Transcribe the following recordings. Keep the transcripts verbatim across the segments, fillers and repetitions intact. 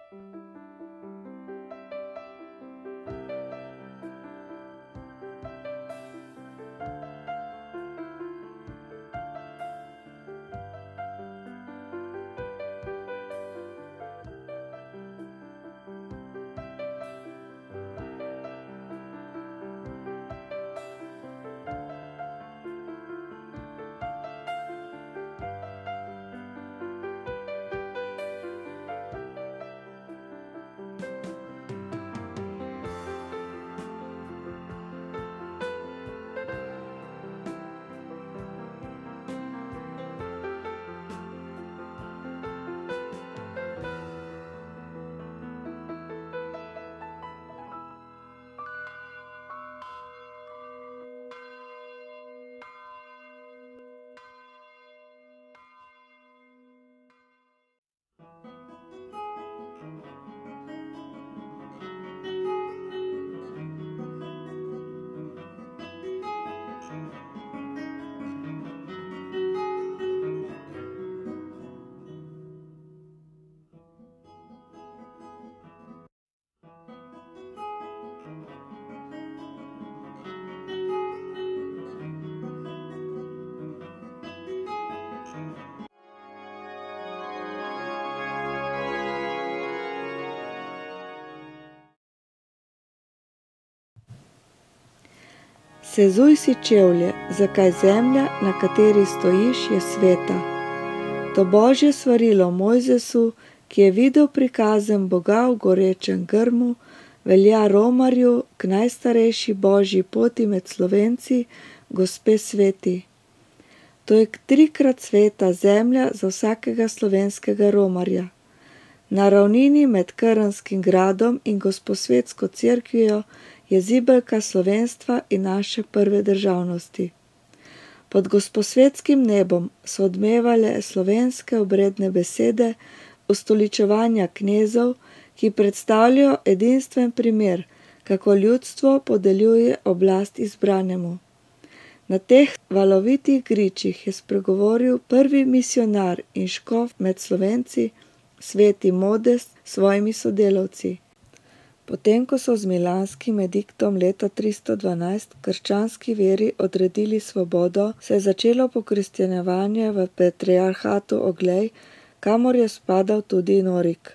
Sezuj si čevlje, zakaj zemlja, na kateri stojiš, je sveta. To božje svarilo Mojzesu, ki je videl prikazen Boga v gorečem grmu, velja romarju k najstarejši božji poti med Slovenci, gospe sveti. To je trikrat sveta zemlja za vsakega slovenskega romarja. Na ravnini med Krnskim gradom in Gosposvetsko cerkvijo je zibelka slovenstva in naše prve državnosti. Pod Gosposvetskim nebom so odmevale slovenske obredne besede ustoličevanja knezov, ki predstavljajo edinstven primer, kako ljudstvo podeljuje oblast izbranemu. Na teh valovitih gričih je spregovoril prvi misionar in škof med Slovenci, sveti Modest, s svojimi sodelavci. Potem, ko so z milanskim ediktom leta tristo dvanajst krščanski veri odredili svobodo, se je začelo pokristjanjevanje v patriarhatu Oglej, kamor je spadal tudi Norik.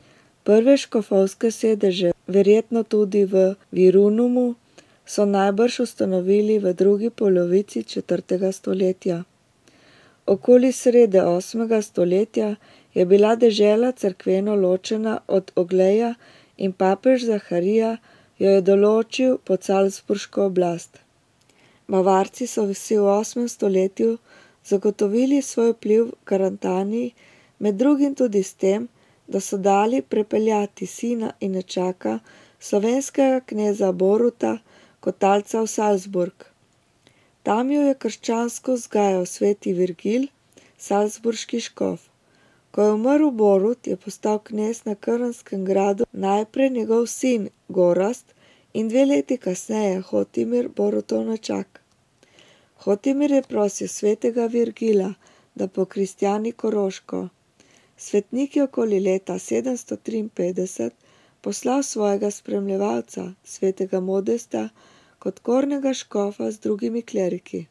Prve škofovske sedeže, verjetno tudi v Virunumu, so najbrž ustanovili v drugi polovici četrtega stoletja. Okoli srede osmega stoletja je bila dežela cerkveno ločena od Ogleja in papež Zaharija jo je določil pod salzburško oblast. Bavarci so si v osmem stoletju zagotovili svoj vpliv v Karantaniji, med drugim tudi s tem, da so dali prepeljati sina in nečaka slovenskega kneza Boruta kot talca v Salzburg. Tam jo je krščansko vzgajal sveti Virgil, salzburški škof. Ko je umrl Borut, je postal knez na Krnskem gradu najprej njegov sin Gorazd in dve leti kasneje Hotimir, Borutov nečak. Hotimir je prosil svetega Virgila, da pokristjani Koroško. Svetnik je okoli leta sedemsto triinpetdeset poslal svojega spremljevalca, svetega Modesta, kot kornega škofa z drugimi kleriki.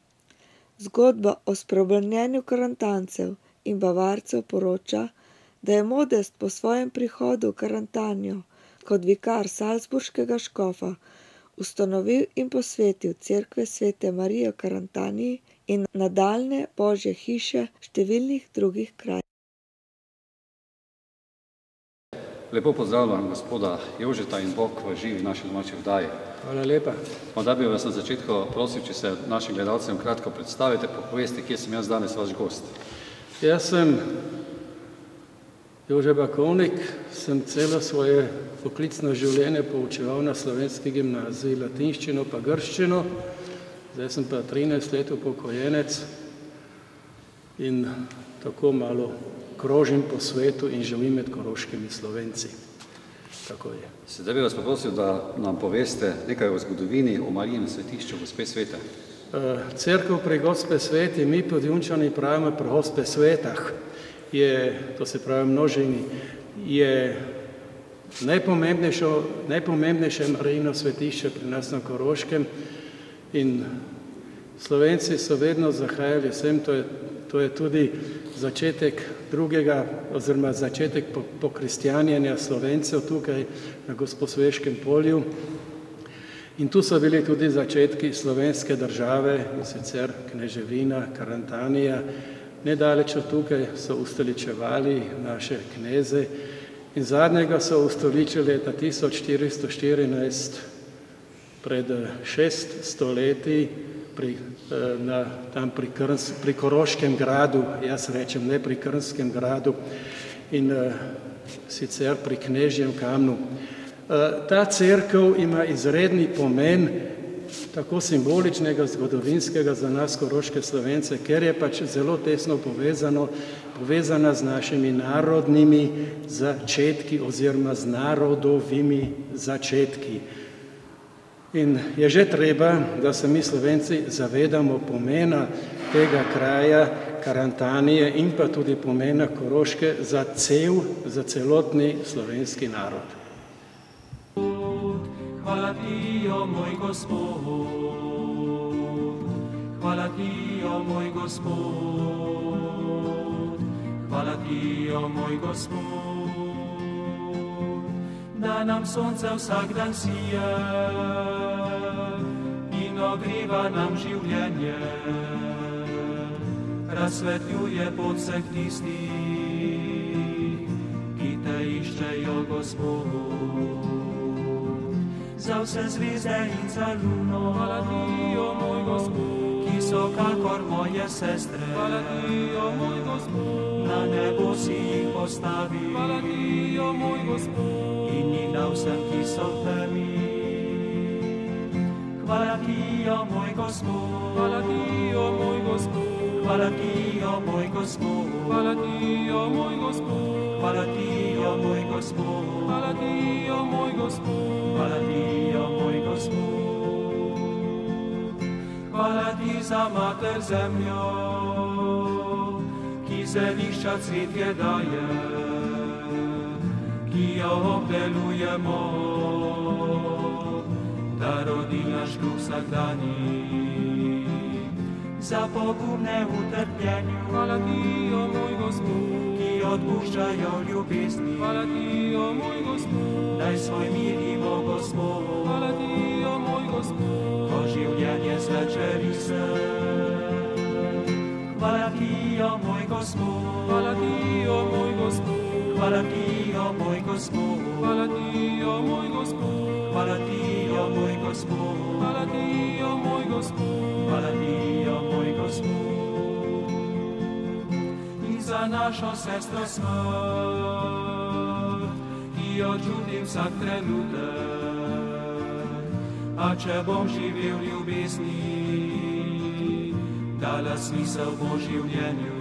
Zgodba o spreobrnjenju Karantancev in Bavarcev poroča, da je Modest po svojem prihodu v Karantanjo kot vikar salzburškega škofa ustanovil in posvetil cerkve svete Marije v Karantaniji in nadaljnje božje hiše številnih drugih krajev. Lepo pozdravljam gospoda Jožeta in Bog v živi naši domači vdaji. Hvala lepa. Da bi vas na začetku prosil, če se našim gledalcem kratko predstavite, pa poveste, kje sem jaz danes vaš gost. Jaz sem Jože Bakovnik, sem celo svoje poklicno življenje poučeval na slovenski gimnaziji latinščino pa grščino. Zdaj sem pa trinajst let upokojenec in tako malo krožim po svetu in živim med koroškimi Slovenci. Tako je. Sedaj bi vas poprosil, da nam poveste nekaj o zgodovini, o Marijinem svetišču Gospe Svete. Cerkev pri Gospe Sveti, mi Podjunčani pravimo pri Gospe Svetah, je, to se pravi množini, je najpomembnejše Marijino svetišče pri nas na Koroškem in Slovenci so vedno zahajali sem, to je, to je tudi začetek drugega oziroma začetek pokristjanjenja Slovencev tukaj na Gosposveškem polju. In tu so bili tudi začetki slovenske države, in sicer kneževina, Karantanija. Nedaleč od tukaj so ustoličevali naše kneze in zadnjega so ustoličili leta tisoč štiristo štirinajst, pred šeststo leti, pri, na, tam pri, Krns, pri Koroškem gradu, jaz rečem ne pri Krnskem gradu, in uh, sicer pri Knežjem kamnu. Uh, ta cerkev ima izredni pomen, tako simboličnega, zgodovinskega za nas koroške Slovence, ker je pač zelo tesno povezano, povezana z našimi narodnimi začetki oziroma z narodovimi začetki. In je že treba, da se mi Slovenci zavedamo pomena tega kraja Karantanije in pa tudi pomena Koroške za cel, za celotni slovenski narod. Hvala ti, o moj Gospod, hvala ti, o moj Gospod, hvala ti, o moj Gospod, da nam sonce vsak dan sije in ogriva nam življenje, razsvetljuje pot vseh tistih, ki te iščejo, Gospod. Za vse zvezde in za luno, hvala ti, o moj Gospod, ki so kakor moje sestre, hvala ti, o moj Gospod, na nebo si jih postavi, hvala ti, o moj Gospod, in jih dal vsem, ki so v temi. Hvala ti, o moj Gospod, hvala ti, o moj Gospod, hvala ti, o moj Gospod, hvala ti, o moj Gospod, hvala ti, o moj Gospod, hvala ti, o moj Gospod, hvala ti, o moj Gospod. Hvala ti za mater zemljo, ki zelišča cvetje daje, ki jo obdelujemo, da rodi naš kruh vsakdanji. Za pogumne v trpljenju, hvala ti, o moj Gospod, ki odpuščajo ljubezni, hvala ti, o moj Gospod, daj svoj mirimo, Gospod, hvala ti, o moj Gospod, ko življenje zvečeri se. Hvala ti, o moj Gospod, hvala ti, o moj Gospod, hvala ti, o moj Gospod, hvala ti, o moj Gospod, hvala ti, o moj Gospod, hvala ti, o moj Gospod, hvala ti, o moj Gospod. In za našo sestro smrt, ki jo čutim vsak trenutek, a če bom živel v ljubezni, dala smisel bo življenju.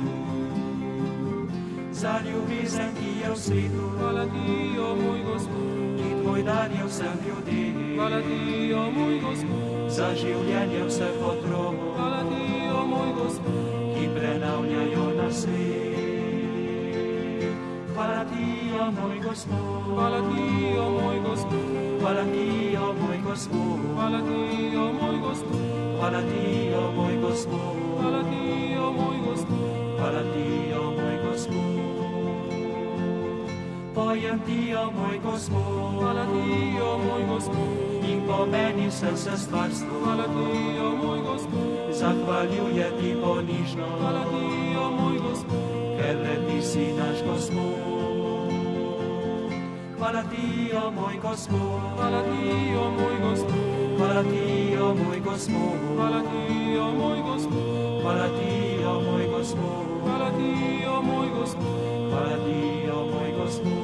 Za ljubezen, ki je v svetu, hvala ti, o moj Gospod, ki tvoj dar je vsem ljudem, hvala ti, o moj Gospod, za življenje vseh otrok, hvala ti, o moj Gospod, ki prenavljajo na svet. Hvala ti, o moj Gospod, hvala ti, o moj Gospod, hvala ti, o moj Gospod, hvala ti, o moj Gospod, hvala ti, o moj Gospod, hvala ti, o moj Gospod, hvala ti, o moj Gospod. Pojem ti, o moj Gospod, hvala ti, o moj Gospod, in pomeni vse se stvarstvo, hvala ti, o moj Gospod, zahvaljuje ti ponižno, hvala ti, o moj Gospod, ker le ti si naš Gospod. Hvala ti, o moj Gospod, hvala ti, o moj Gospod, hvala ti, o moj Gospod, hvala ti, o moj Gospod, hvala ti, o moj Gospod, hvala ti, o moj Gospod, hvala ti, o moj Gospod.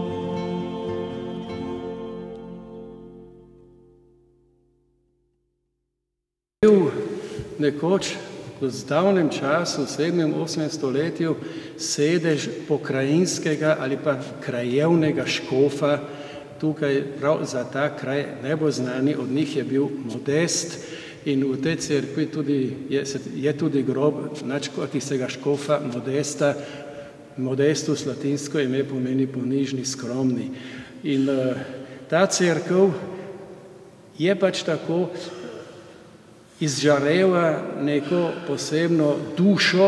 Nekoč v zdavnem času, v sedmem, osmem stoletju, sedež pokrajinskega ali pa krajevnega škofa, tukaj prav za ta kraj najbolj znani od njih je bil Modest in v tej cerkvi tudi je, je tudi grob načkotistega škofa Modesta, modestus latinsko ime pomeni ponižni, skromni. In uh, ta cerkev je pač tako izžareva neko posebno dušo,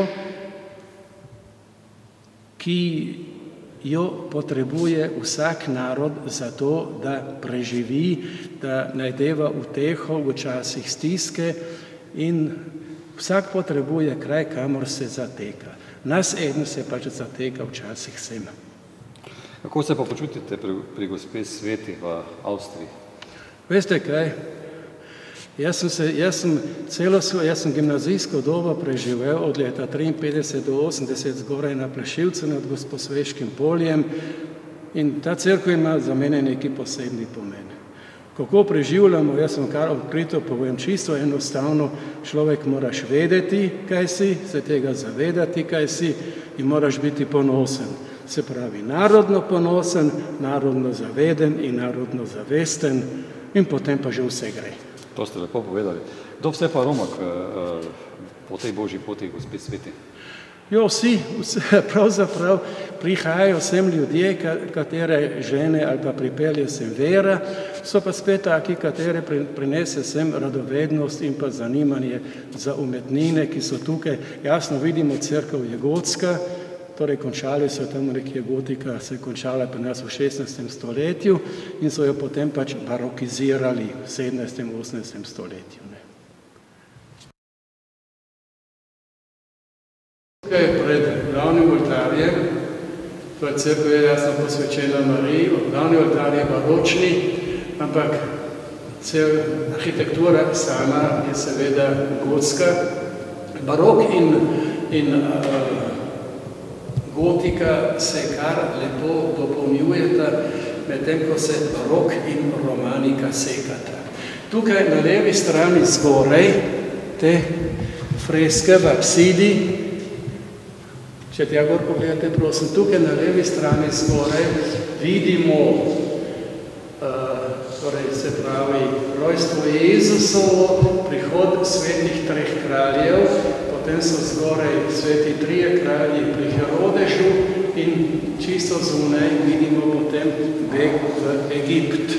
ki jo potrebuje vsak narod za to, da preživi, da najdeva uteho v časih stiske in vsak potrebuje kraj, kamor se zateka. Nas eden se pač zateka včasih sem. Kako se pa počutite pri, pri gospe Sveti v Avstriji? Veste kaj? Jaz sem, se, jaz sem celo svojo, jaz sem gimnazijsko dobo preživel od leta triinpetdeset do osemdeset zgoraj na Plešivcu nad Gosposveškim poljem in ta cerkev ima za mene neki posebni pomen. Kako preživljamo, jaz sem kar odkrito povem, čisto enostavno, človek moraš vedeti, kaj si, se tega zavedati, kaj si in moraš biti ponosen. Se pravi, narodno ponosen, narodno zaveden in narodno zavesten in potem pa že vse gre. To ste lepo povedali. Kdo vse pa roma k, po tej božji poti gospe Sveti? Jo, vsi, vsi pravzaprav prihajajo sem ljudje, katere žene ali pa pripelje sem vera, so pa spet taki, katere prinese sem radovednost in pa zanimanje za umetnine, ki so tukaj. Jasno vidimo, cerkev je gotska, torej končali so tam nekje gotika, se je končala pri nas v šestnajstem stoletju in so jo potem pač barokizirali v sedemnajstem, osemnajstem stoletju. Ne. Tukaj pred glavnim oltarjem, to je cerkev je jasno posvečena Mariji, glavni oltar je baročni, ampak cel arhitektura sama je seveda gotska. Barok in, in uh, gotika se kar lepo dopolnjujeta, medtem ko se barok in romanika sekata. Tukaj na levi strani zgoraj te freske v apsidi, če tja gor pogledate, prosim, tukaj na levi strani zgoraj vidimo, uh, torej se pravi, rojstvo Jezusovo, prihod svetih treh kraljev, potem so zgoraj sveti trije kralji pri Herodešu in čisto zunaj vidimo potem beg v Egipt.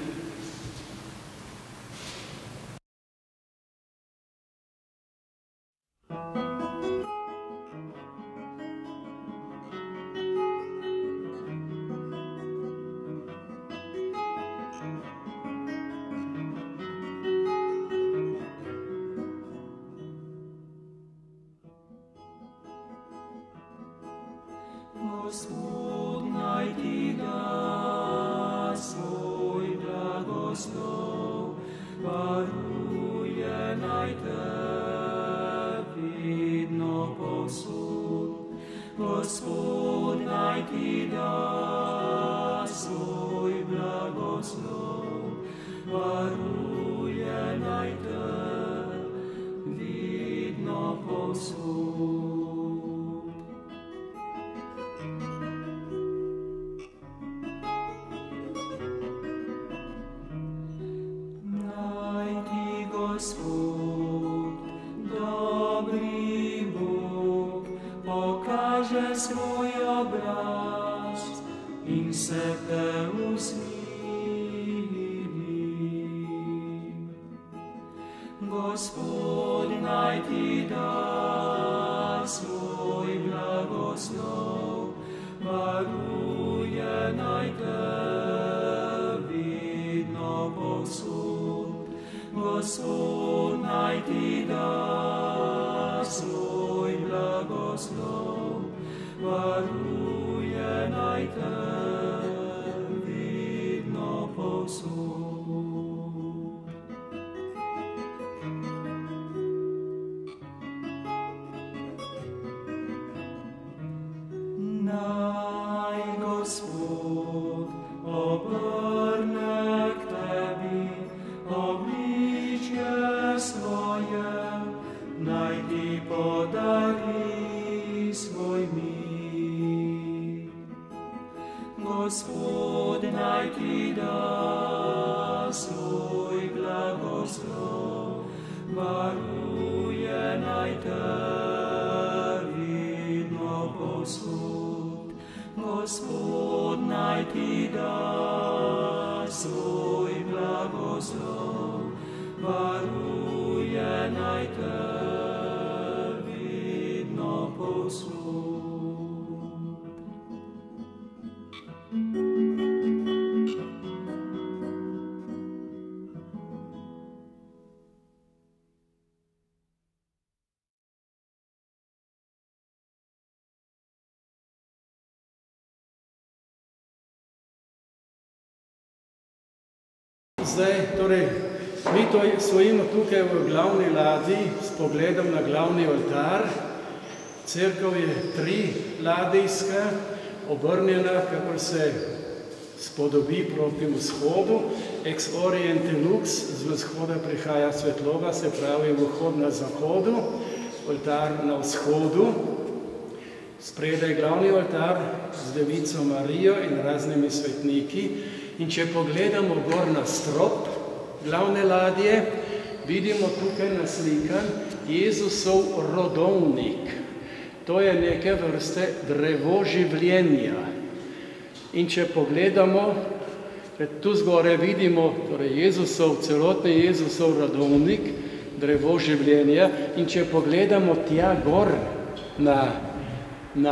Gospod naj ti da svoj blagoslov, varuje naj te vidno povsod. Gospod naj ti da svoj blagoslov, varuje naj te vidno povsod. Gospod, dobri Bog, pokaže svoj obraz in se te usmili. Gospod, naj ti da svoj blagoslov, varuje naj te vidno povsod. Gospod, naj ti da svoj blagoslov, varuje naj te vidno povsod. Naj Gospod obrne k tebi obličje svoje, naj ti podari svoj mir. Gospod, naj ti da svoj blagoslov, varuje naj te vidno povsod. ti da svoj blagoslov, varuje naj te vidno poslov. Zdaj, torej, mi to stojimo tukaj v glavni ladji s pogledom na glavni oltar. Cerkev je tri ladijska, obrnjena, kakor se spodobi proti vzhodu. Ex oriente lux, z vzhoda prihaja svetloba, se pravi vhod na zahodu, oltar na vzhodu. Spredaj glavni oltar z Devico Marijo in raznimi svetniki. In če pogledamo gor na strop glavne ladje, vidimo tukaj naslikan Jezusov rodovnik. To je neke vrste drevo življenja. In če pogledamo, tu zgore vidimo torej Jezusov, celotni Jezusov rodovnik, drevo življenja. In če pogledamo tja gor na, na,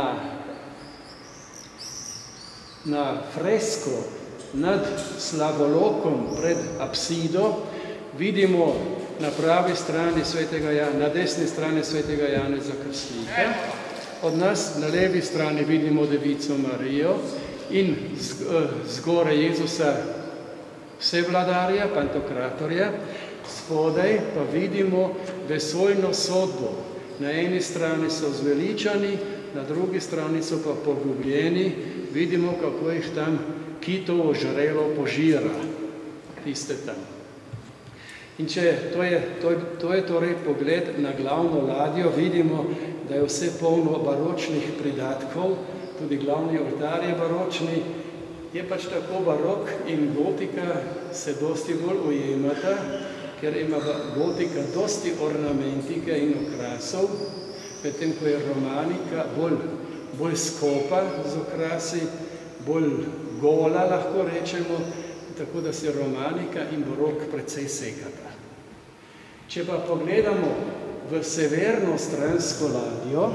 na fresko, nad slavolokom pred apsido, vidimo na pravi strani svetega Jana, na desni strani svetega Janeza Krstnika. Od nas na levi strani vidimo Devico Marijo in zgore Jezusa Vsevladarja, Pantokratorja, spodaj pa vidimo vesoljno sodbo. Na eni strani so zveličani, na drugi strani so pa pogubljeni. Vidimo, kako jih tam kitovo žrelo požira, tiste tam. In če to je, to, to je torej pogled na glavno ladjo, vidimo, da je vse polno baročnih pridatkov, tudi glavni oltar je baročni, je pač tako barok in gotika se dosti bolj ujemata, ker ima gotika dosti ornamentike in okrasov, medtem ko je romanika bolj, bolj skopa z okrasi, bolj gola, lahko rečemo, tako da se romanika in barok precej sekata. Če pa pogledamo v severno stransko ladjo,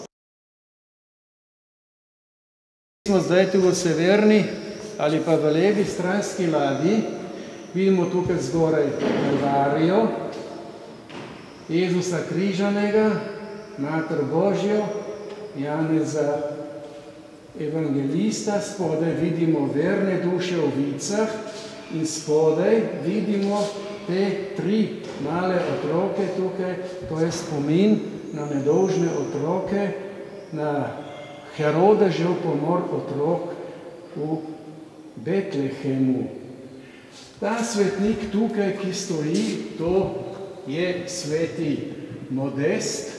smo zdaj tu v severni ali pa v levi stranski ladji, vidimo tukaj zgoraj Kalvarijo, Jezusa križanega, Mater Božjo, Janeza evangelista, spodaj vidimo verne duše v vicah in spodaj vidimo te tri male otroke tukaj, to je spomin na nedolžne otroke, na Herodežev pomor otrok v Betlehemu. Ta svetnik tukaj, ki stoji, to je sveti Modest.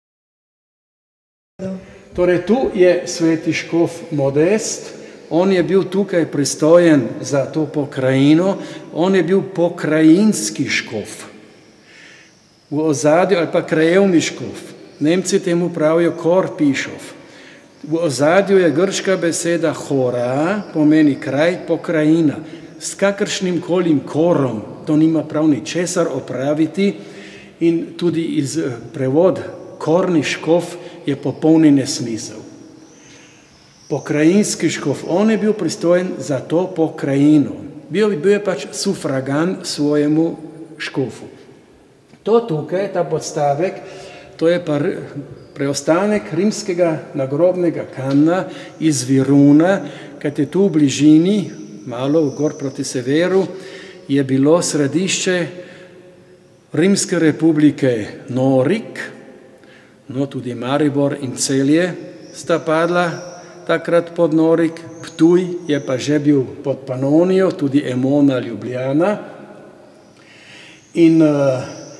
Torej, tu je sveti škof Modest, on je bil tukaj pristojen za to pokrajino, on je bil pokrajinski škof. V ozadju, ali pa krajevni škof, Nemci temu pravijo korpišov. V ozadju je grška beseda hora, pomeni kraj, pokrajina. S kakršnim kolim korom, to nima prav ničesar opraviti in tudi iz prevod korni škof je popolni nesmisel. Pokrajinski škof, on je bil pristojen za to pokrajino. Bil, bil je pač sufragan svojemu škofu. To tukaj, ta podstavek, to je pa preostanek rimskega nagrobnega kamna iz Viruna, kajti tu v bližini, malo gor proti severu, je bilo središče Rimske republike Norik, no tudi Maribor in Celje sta padla takrat pod Norik, Ptuj je pa že bil pod Panonijo, tudi Emona, Ljubljana. In uh,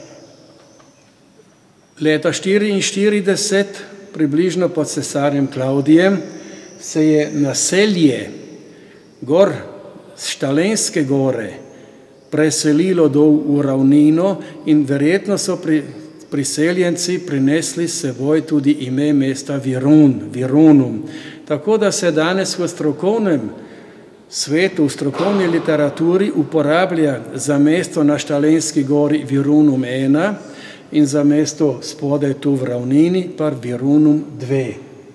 leta štiriinštirideset, približno pod cesarjem Klavdijem, se je naselje gor z Štalenske gore preselilo dol v ravnino in verjetno so pri, priseljenci prinesli s seboj tudi ime mesta Virun, Virunum. Tako da se danes v strokovnem svet v strokovni literaturi uporablja za mesto na Štalenski gori Virunum ena in za mesto spodaj tu v ravnini pa Virunum dve.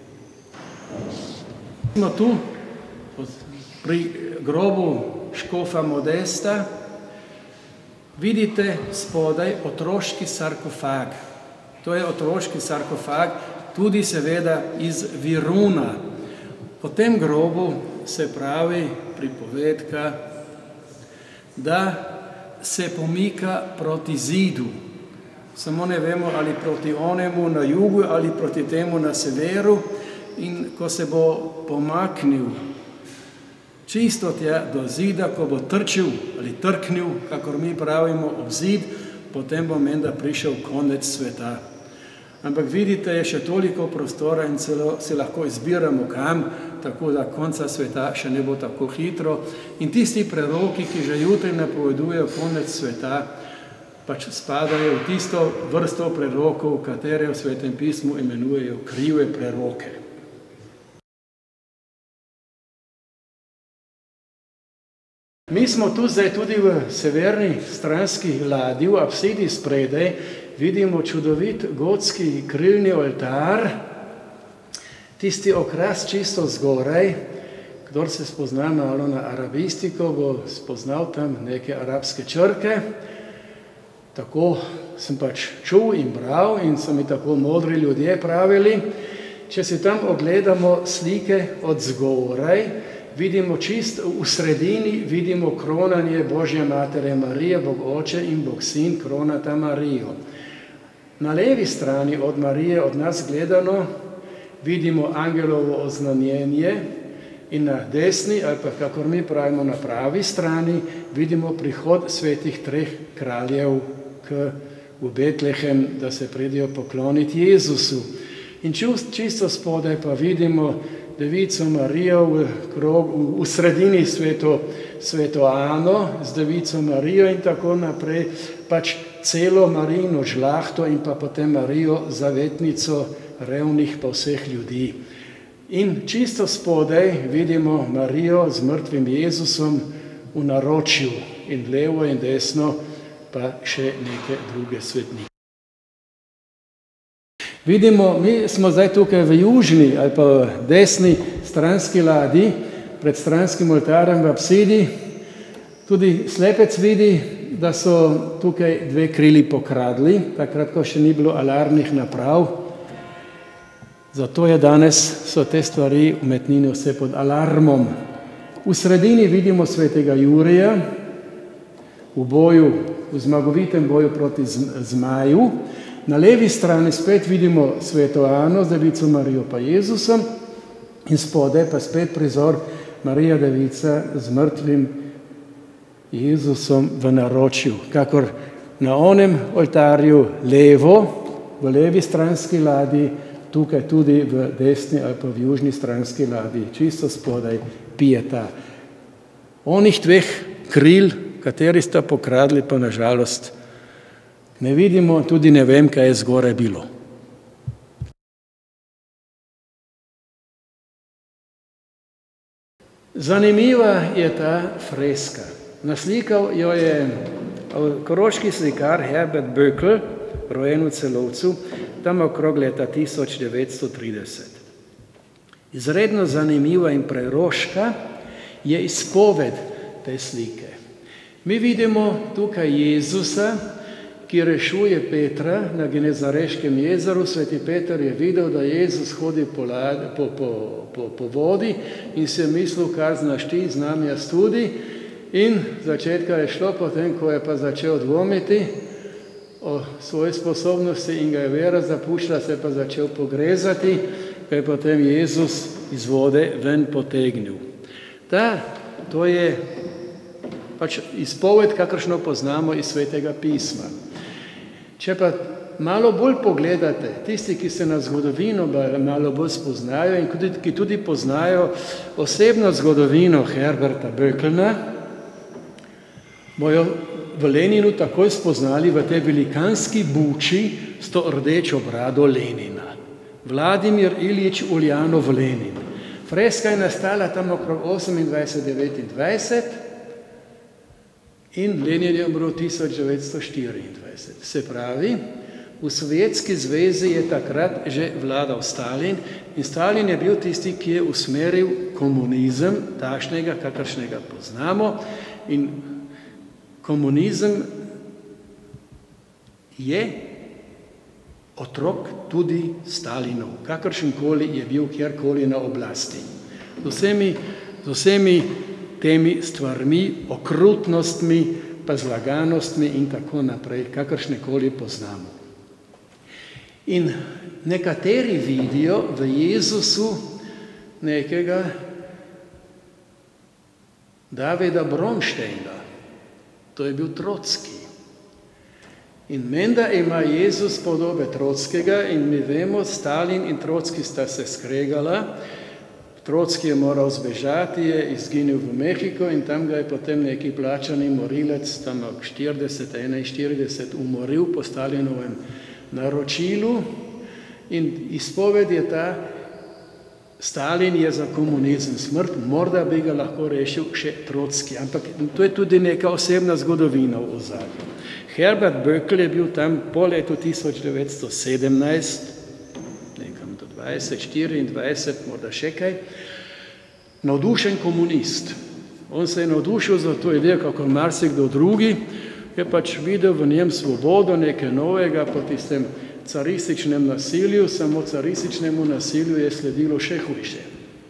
Smo tu pri grobu škofa Modesta. Vidite spodaj otroški sarkofag. To je otroški sarkofag, tudi seveda iz Viruna. O tem grobu se pravi pripovedka, da se pomika proti zidu. Samo ne vemo, ali proti onemu na jugu ali proti temu na severu, in ko se bo pomaknil čisto tja do zida, ko bo trčil ali trknil, kakor mi pravimo, ob zid, potem bo menda prišel konec sveta. Ampak vidite, je še toliko prostora in celo se lahko izbiramo kam, tako da konca sveta še ne bo tako hitro. In tisti preroki, ki že jutri napovedujejo konec sveta, pač spadajo v tisto vrsto prerokov, katere v Svetem pismu imenujejo krive preroke. Mi smo tu zdaj tudi v severni stranski ladji, v apsidi spredaj, vidimo čudovit gotski krilni oltar, tisti okras čisto zgoraj. Kdor se spozna malo na arabistiko, bo spoznal tam neke arabske črke. Tako sem pač čul in bral in so mi tako modri ljudje pravili. Če si tam ogledamo slike od zgoraj, vidimo čist v sredini, vidimo kronanje Božje Matere Marije, Bog Oče in Bog Sin kronata Marijo. Na levi strani od Marije, od nas gledano, vidimo angelovo oznanjenje in na desni, ali pa kakor mi pravimo na pravi strani, vidimo prihod svetih treh kraljev k, v Betlehem, da se pridejo pokloniti Jezusu. In čisto spodaj pa vidimo Devico Marijo v, krog, v sredini sveto, sveto Ano z Devico Marijo in tako naprej, pač celo Marijino žlahto in pa potem Marijo zavetnico revnih pa vseh ljudi. In čisto spodaj vidimo Marijo z mrtvim Jezusom v naročju in levo in desno pa še neke druge svetnike. Vidimo, mi smo zdaj tukaj v južni ali pa v desni stranski ladji, pred stranskim oltarjem v apsidi. Tudi slepec vidi, da so tukaj dve krili pokradli, takrat, ko še ni bilo alarmnih naprav. Zato je danes, so te stvari umetnine vse pod alarmom. V sredini vidimo svetega Jurija v boju, v zmagovitem boju proti zmaju. Na levi strani spet vidimo sveto Ano z Devico Marijo pa Jezusom in spodaj pa spet prizor Marija Devica z mrtvim Jezusom v naročju. Kakor na onem oltarju levo, v levi stranski ladji, tukaj tudi v desni ali pa v južni stranski ladji, čisto spodaj pijeta. Onih dveh kril, kateri sta pokradli, pa nažalost ne vidimo, tudi ne vem, kaj je zgoraj bilo. Zanimiva je ta freska. Naslikal jo je koroški slikar Herbert Böckl, rojen v Celovcu, tam okrog leta tisoč devetsto trideset. Izredno zanimiva in preroška je izpoved te slike. Mi vidimo tukaj Jezusa, ki rešuje Petra na Genezareškem jezeru. Sveti Peter je videl, da Jezus hodi po, po, po, po, po vodi in se je mislil, kar znaš ti, znam jaz tudi. In začetka je šlo, potem, ko je pa začel dvomiti o svoji sposobnosti in ga je vera zapuščala, se je pa začel pogrezati, ko je potem Jezus iz vode ven potegnil. Ta, to je pač izpoved, kakršno poznamo iz Svetega pisma. Če pa malo bolj pogledate, tisti, ki se na zgodovino malo bolj spoznajo in ki tudi poznajo osebno zgodovino Herberta Böckla, bojo v Leninu takoj spoznali v tej velikanski buči s to rdečo brado Lenina. Vladimir Iljič Uljanov Lenin. Freska je nastala tam okrog osemindvajset devetindvajset in Lenin je umrl tisoč devetsto štiriindvajset. Se pravi, v Sovjetski zvezi je takrat že vladal Stalin in Stalin je bil tisti, ki je usmeril komunizem, takšnega, kakršnega poznamo, in komunizem je otrok tudi Stalinov, kakršenkoli je bil kjerkoli na oblasti. Z vsemi, z vsemi temi stvarmi, okrutnostmi, pa zlaganostmi in tako naprej, kakršnekoli poznamo. In nekateri vidijo v Jezusu nekega Davida Bronšteina, to je bil Trotski. In menda ima Jezus podobe Trotskega in mi vemo, Stalin in Trotski sta se skregala. Trotski je moral zbežati, je izginil v Mehiko in tam ga je potem neki plačani morilec, tam štirideset, enainštirideset, umoril po Stalinovem naročilu in izpoved je ta, Stalin je za komunizem smrt, morda bi ga lahko rešil še Trotski, ampak to je tudi neka osebna zgodovina v ozadju. Herbert Böckl je bil tam po letu tisoč devetsto sedemnajst, nekam do dvajset, štiriindvajset, morda še kaj, navdušen komunist. On se je navdušil za to idejo, kako marsikdo drugi, je pač videl v njem svobodo, nekaj novega po tistem carističnem nasilju, samo carističnemu nasilju je sledilo še hujše.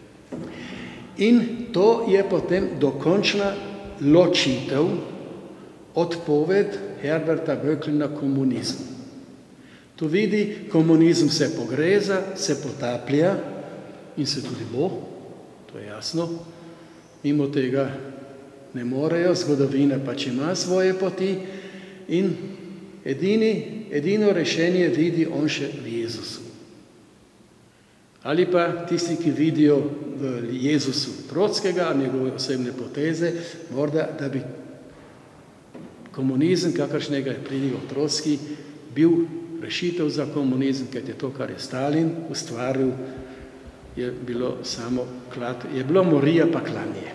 In to je potem dokončna ločitev, odpoved Herberta Böckla na komunizem. Tu vidi, komunizem se pogreza, se potaplja in se tudi bo, to je jasno, mimo tega ne morejo, zgodovina pač ima svoje poti in edini, edino rešenje vidi on še v Jezusu. Ali pa tisti, ki vidijo v Jezusu Trotskega, njegove osebne poteze, morda, da bi komunizem, kakršnega je pridigal Trotski, bil rešitev za komunizem, ker je to, kar je Stalin ustvaril, je bilo samo klad, je bilo morija pa klanje.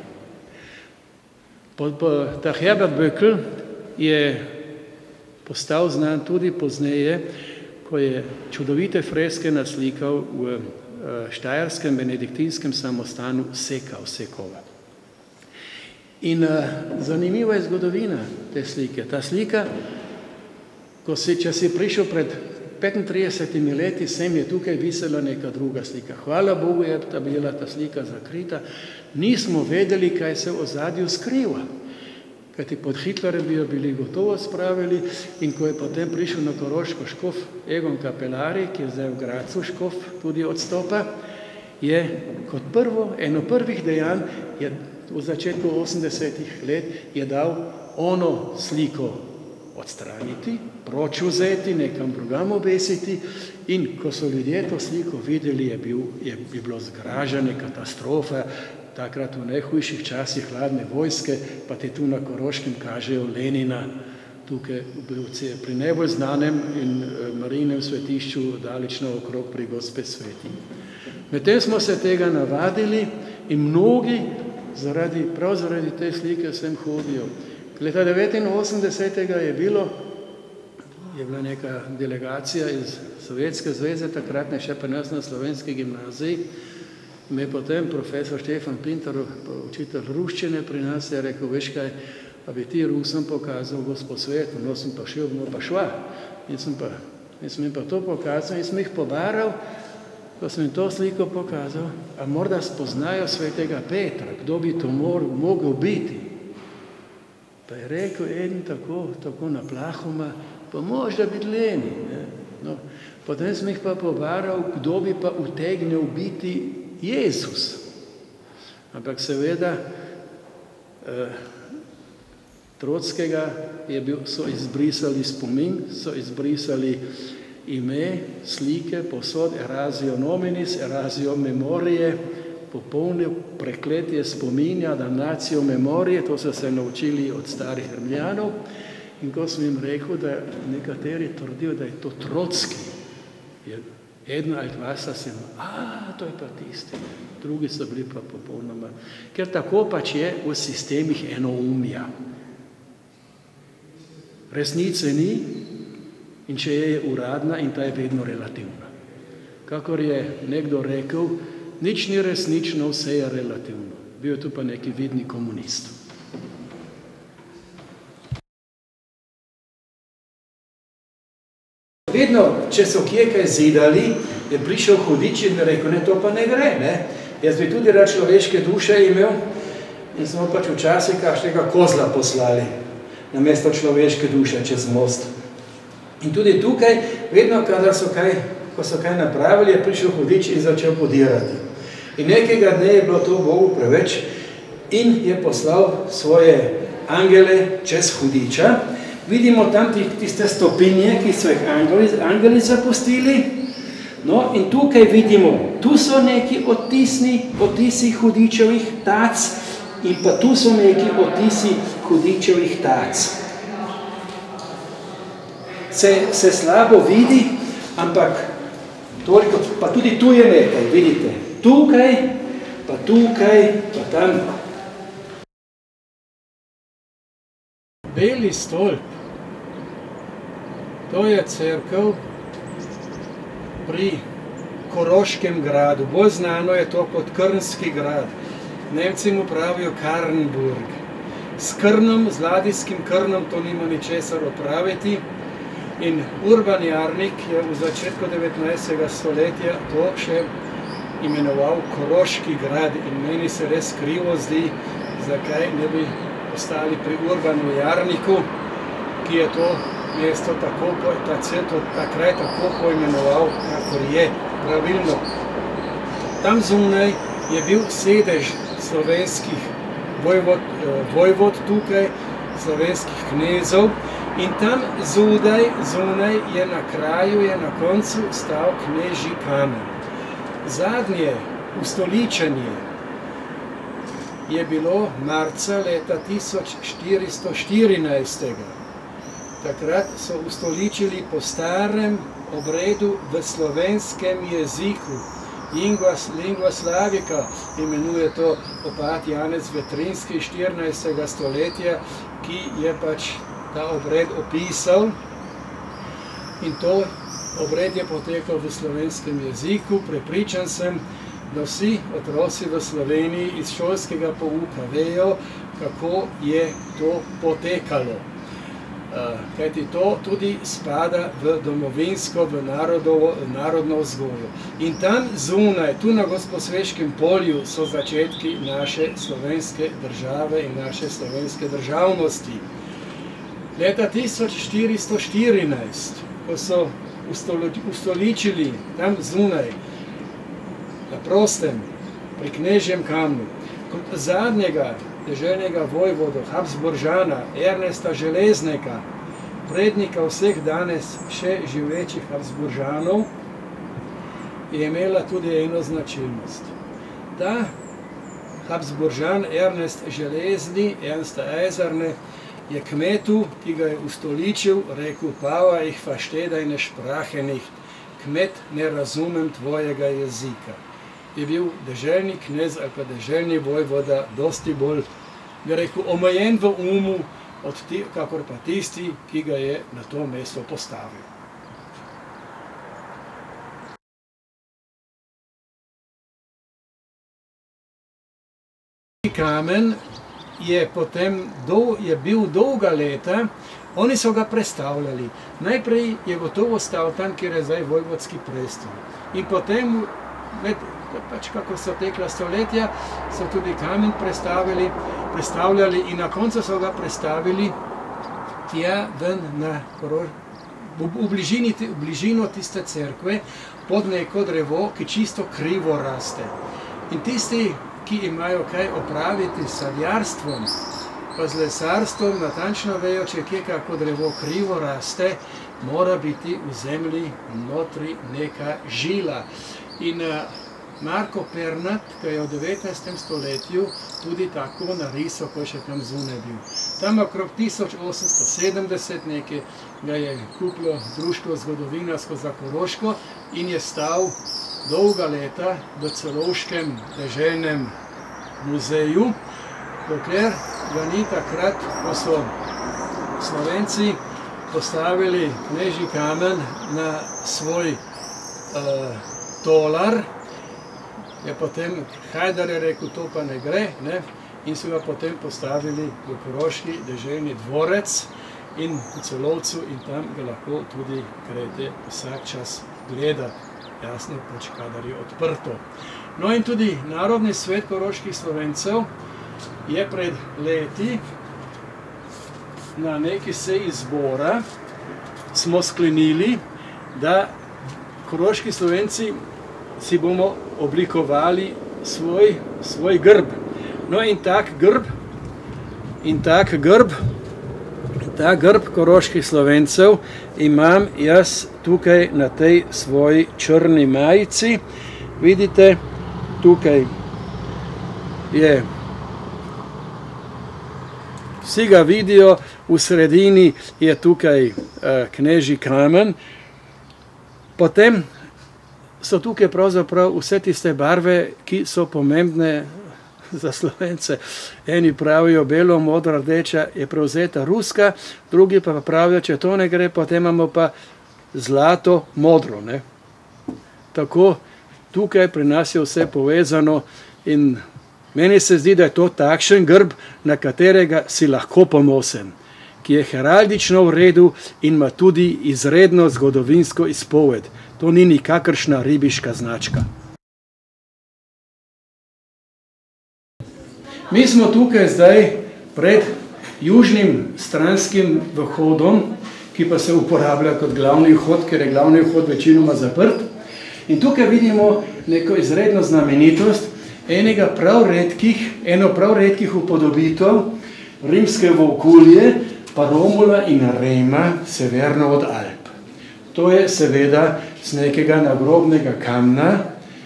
Po, po, ta Herbert Böckl je postal znan tudi pozneje, ko je čudovite freske naslikal v štajerskem benediktinskem samostanu Seka, Sekova. In uh, zanimiva je zgodovina te slike. Ta slika, ko si, če si prišel pred petintridesetimi leti, sem je tukaj visela neka druga slika. Hvala Bogu je ta bila ta slika zakrita. Nismo vedeli, kaj se v ozadju skriva. Kajti pod Hitlerjem bi jo bili gotovo spravili in ko je potem prišel na Koroško škof Egon Kapelari, ki je zdaj v Gracu škof tudi odstopa, je kot prvo, eno prvih dejanj, je v začetku osemdesetih let je dal ono sliko odstraniti, proč vzeti, nekam drugam obesiti in ko so ljudje to sliko videli, je, bil, je, je bilo zgražanje, katastrofa, takrat v najhujših časih hladne vojske, pa te tu na Koroškem kažejo Lenina, tukaj pri najbolj znanem in Marijinem svetišču dalečno okrog pri Gospe Sveti. Medtem smo se tega navadili in mnogi zaradi, prav zaradi te slike sem hodijo. Leta devetinosemdesetega je bilo, je bila neka delegacija iz Sovjetske zveze, takratne še pa nas na Slovenski gimnaziji. Me je potem profesor Štefan Pintar, učitelj ruščine pri nas, je rekel, veš kaj, pa bi ti Rusom pokazal Gospo Sveto, no sem pa šel, no pa šla. In sem pa, in sem jim pa to pokazal in sem jih pobaral, ko sem jim to sliko pokazal, a morda spoznajo svetega Petra, kdo bi to mor, mogel biti. Pa je rekel en tako, tako naplahoma, pa možda biti Leni. No, potem sem jih pa pobaral, kdo bi pa utegnil biti Jezus. Ampak seveda eh, Trotskega je bil, so izbrisali spomin, so izbrisali ime, slike, posod, erasio nominis, erasio memorije, popolne prekletje spominja, damnatio memorije, to so se naučili od starih Rimljanov. In ko sem jim rekel, da nekateri trdijo, da je to Trotski, je Eden ali dva sta se, a to je pa tisti, drugi so bili pa popolnoma. Ker tako pač je v sistemih enoumja. Resnice ni in če je, je uradna in ta je vedno relativna. Kakor je nekdo rekel, nič ni resnično, vse je relativno. Bil je tu pa neki vidni komunist. Vedno, če so kje kaj zidali, je prišel hudič in rekel, ne, to pa ne gre, ne. Jaz bi tudi rad človeške duše imel in smo pač včasih kakšnega kozla poslali namesto človeške duše čez most. In tudi tukaj, vedno, kadar so kaj, ko so kaj napravili, je prišel hudič in začel podirati. In nekega dne je bilo to Bogu preveč in je poslal svoje angele čez hudiča. Vidimo tam tiste stopinje, ki so jih angeli, angeli zapustili. No, in tukaj vidimo, tu so neki odtisni, odtisi hudičevih tac in pa tu so neki odtisi hudičevih tac. Se, se slabo vidi, ampak toliko, pa tudi tu je nekaj, vidite. Tukaj, pa tukaj, pa tam. Beli stolp, to je cerkev pri Koroškem gradu. Bolj znano je to kot Krnski grad. Nemci mu pravijo Karnburg. S Krnom, z ladijskim Krnom, to nima ničesar opraviti. In Urban Jarnik je v začetku devetnajstega stoletja to še imenoval Koroški grad. In meni se res krivo zdi, zakaj ne bi ostali pri Urbanu Jarniku, ki je to mesto tako, ta cel, ta kraj tako poimenoval, kakor je pravilno. Tam zunaj je bil sedež slovenskih vojvod, vojvod tukaj, slovenskih knezov in tam zunaj, zunaj je na kraju, je na koncu stal knežji kamen. Zadnje ustoličenje je bilo marca leta tisoč štiristo štirinajst. Takrat so ustoličili po starem obredu v slovenskem jeziku. Lingua slavica imenuje to opat Janez Vetrinski štirinajstega stoletja, ki je pač ta obred opisal. In to obred je potekal v slovenskem jeziku. Prepričan sem, da vsi otroci v Sloveniji iz šolskega pouka vejo, kako je to potekalo. Kajti to tudi spada v domovinsko, v narodovo, narodno vzgojo. In tam zunaj, tu na Gosposveškem polju, so začetki naše slovenske države in naše slovenske državnosti. Leta tisoč štiristo štirinajst, ko so ustoličili tam zunaj, na prostem, pri Knežjem kamnu, kot zadnjega deželnega vojvoda, Habsburžana, Ernesta Železnega, prednika vseh danes še živečih Habsburžanov, je imela tudi eno značilnost. Ta Habsburžan Ernest Železni, Ernst Eiserne, je kmetu, ki ga je ustoličil, rekel, Pava, ich verstehe deine Sprache nicht, kmet, ne razumem tvojega jezika. Je bil deželni knez ali pa deželni vojvoda dosti bolj, bi rekel, omejen v umu, od ti, kakor pa tisti, ki ga je na to mesto postavil. Kamen je potem dol, je bil dolga leta, oni so ga prestavljali. Najprej je gotovo stal tam, kjer je zdaj vojvodski prestol. In potem, med, pač kako so tekla stoletja, so tudi kamen prestavili, prestavljali in na koncu so ga prestavili tja ven na Koroš, v, v, bližini, v bližino tiste cerkve, pod neko drevo, ki čisto krivo raste. In tisti, ki imajo kaj opraviti s sadjarstvom, pa z lesarstvom, natančno vejo, če kje kako drevo krivo raste, mora biti v zemlji notri neka žila. In Marko Pernat, ki je v devetnajstem stoletju tudi tako narisal, ko je še tam zunaj bil. Tam okrog tisoč osemsto sedemdeset nekaj ga je kupilo Društvo zgodovinarsko za Koroško in je stal dolga leta v Celovškem deželnem muzeju, dokler ga ni takrat, ko so Slovenci postavili knežji kamen na svoj uh, tolar, je potem Hajdar je rekel, to pa ne gre, ne? In so ga potem postavili v Koroški deželni dvorec in v Celovcu in tam ga lahko tudi grede vsak čas gledati, jasno pač, kadar je odprto. No in tudi Narodni svet koroških Slovencev je pred leti na neki seji zbora smo sklenili, da koroški Slovenci si bomo oblikovali svoj, svoj grb. No in tak grb, in tak grb, ta grb koroških Slovencev imam jaz tukaj na tej svoji črni majici. Vidite, tukaj je, vsi ga vidijo, v sredini je tukaj uh, knežji kamen. Potem so tukaj pravzaprav vse tiste barve, ki so pomembne za Slovence. Eni pravijo belo, modra, rdeča je prevzeta ruska, drugi pa pravijo, če to ne gre, potem imamo pa zlato, modro. Ne? Tako tukaj pri nas je vse povezano in meni se zdi, da je to takšen grb, na katerega si lahko ponosen, ki je heraldično v redu in ima tudi izredno zgodovinsko izpoved. To ni nikakršna ribiška značka. Mi smo tukaj zdaj pred južnim stranskim vhodom, ki pa se uporablja kot glavni vhod, ker je glavni vhod večinoma zaprt. In tukaj vidimo neko izredno znamenitost enega prav redkih, eno prav redkih upodobitev rimske volkulje, pa Romula in Rema severno od Alp. To je seveda z nekega nagrobnega kamna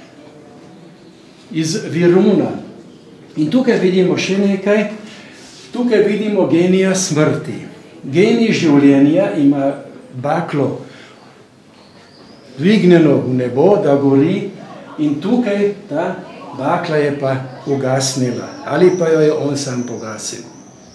iz Viruna. In tukaj vidimo še nekaj, tukaj vidimo genija smrti. Genij življenja ima baklo dvignjeno v nebo, da gori, in tukaj ta bakla je pa ugasnila, ali pa jo je on sam pogasil.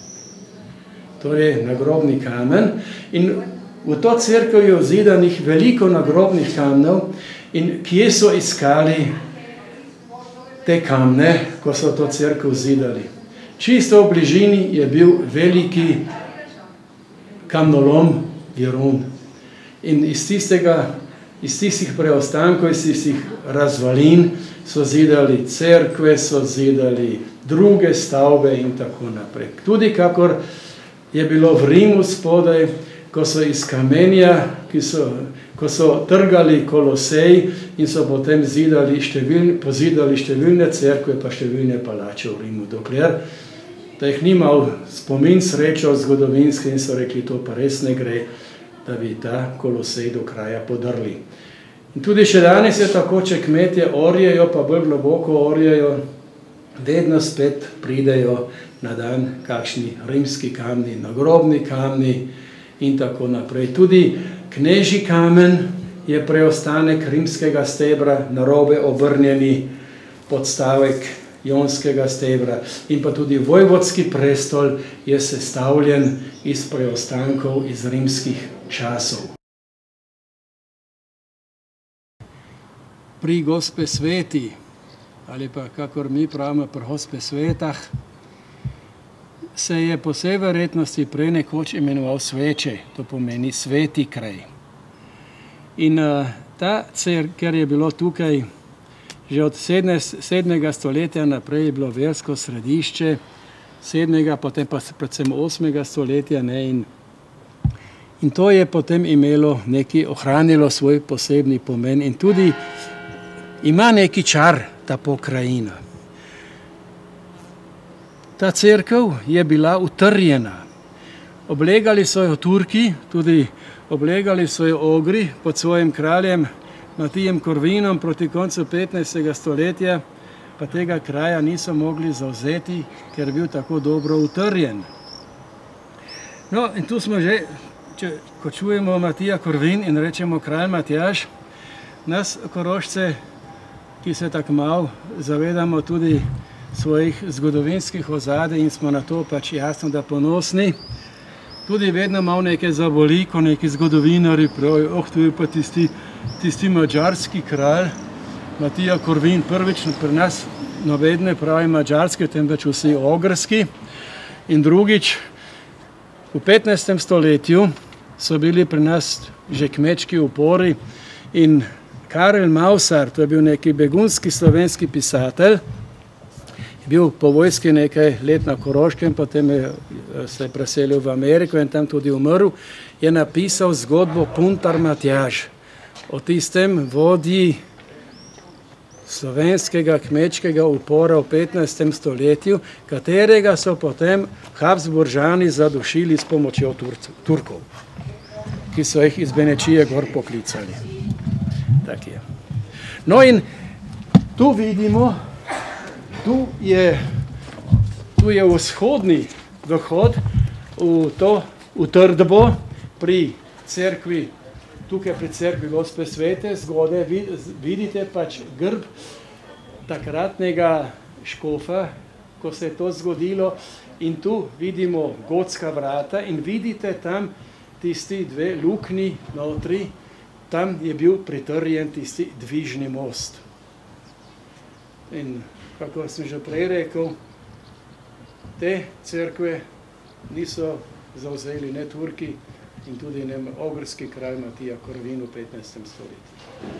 Torej nagrobni kamen. In v to cerkev je vzidanih veliko nagrobnih kamenov in kje so iskali te kamne, ko so to cerkev zidali. Čisto v bližini je bil veliki kamnolom Virun. In iz tistega, iz tistih preostankov, iz tistih razvalin so zidali cerkve, so zidali druge stavbe in tako naprej. Tudi kakor je bilo v Rimu spodaj, ko so iz kamenja, ki so ko so trgali Kolosej in so potem zidali številne, pozidali številne cerkve pa številne palače v Rimu, dokler da jih ni imel spomin srečo zgodovinske in so rekli, to pa res ne gre, da bi ta Kolosej do kraja podrli. In tudi še danes je tako, če kmetje orjejo, pa bolj globoko orjejo, vedno spet pridejo na dan kakšni rimski kamni, nagrobni kamni in tako naprej. Tudi knežji kamen je preostanek rimskega stebra, narobe obrnjeni podstavek jonskega stebra in pa tudi vojvodski prestol je sestavljen iz preostankov iz rimskih časov. Pri Gospe Sveti, ali pa kakor mi pravimo pri Gospe Svetah, se je po vsej verjetnosti prej nekoč imenoval Sveče, to pomeni sveti kraj. In uh, ta cer, ker je bilo tukaj že od sedmega stoletja naprej je bilo versko središče, sedmega, potem pa predvsem osmega stoletja, ne, in, in to je potem imelo neki, ohranilo svoj posebni pomen in tudi ima neki čar ta pokrajina. Ta cerkev je bila utrjena. Oblegali so jo Turki, tudi oblegali so jo Ogri pod svojim kraljem Matijem Korvinom proti koncu petnajstega stoletja, pa tega kraja niso mogli zavzeti, ker je bil tako dobro utrjen. No, in tu smo že, če, ko čujemo Matija Korvin in rečemo kralj Matjaž, nas Korošce, ki se tako malo zavedamo tudi svojih zgodovinskih ozadij in smo na to pač jasno, da ponosni, tudi vedno malo nekaj zaboli, ko neki zgodovinari pravijo, oh, tu je pa tisti, tisti mađarski kralj, Matija Korvin, prvič pri nas noben ne pravi mađarski, temveč vsi ogrski. In drugič, v petnajstem stoletju so bili pri nas že kmečki upori in Karel Mausar, to je bil neki begunski slovenski pisatelj, je bil po vojski nekaj let na Koroškem, potem je se preselil v Ameriko in tam tudi umrl, je napisal zgodbo Puntar Matjaž o tistem vodji slovenskega kmečkega upora v petnajstem stoletju, katerega so potem Habsburžani zadušili s pomočjo Turkov, ki so jih iz Benečije gor poklicali. Tak je. No in tu vidimo, tu je, tu je vzhodni dohod v to, v Trdbo pri cerkvi, tukaj pri cerkvi Gospe Svete, zgode vidite pač grb takratnega škofa, ko se je to zgodilo, in tu vidimo gotska vrata in vidite tam tisti dve luknji notri, tam je bil pritrjen tisti dvižni most. In kako sem že prej rekel, te cerkve niso zavzeli ne Turki in tudi ne ogrski kralj Matija Korvin v petnajstem stoletju.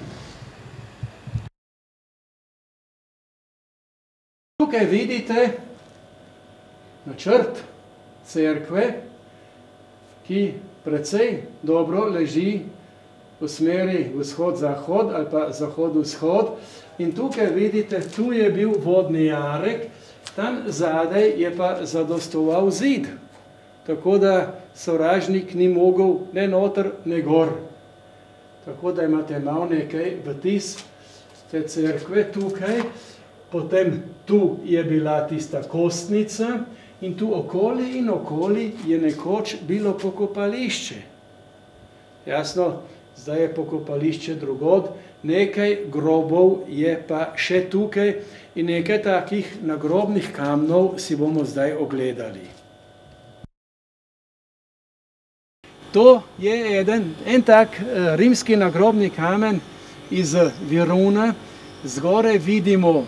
Tukaj vidite načrt cerkve, ki precej dobro leži v smeri vzhod-zahod ali pa zahod-vzhod. In tukaj vidite, tu je bil vodni jarek, tam zadaj je pa zadostoval zid. Tako da sovražnik ni mogel ne noter, ne gor. Tako da imate malo nekaj vtis te cerkve tukaj. Potem tu je bila tista kostnica in tu okoli in okoli je nekoč bilo pokopališče. Jasno, zdaj je pokopališče drugod, nekaj grobov je pa še tukaj in nekaj takih nagrobnih kamnov si bomo zdaj ogledali. To je eden, en tak rimski nagrobni kamen iz Viruna. Zgoraj vidimo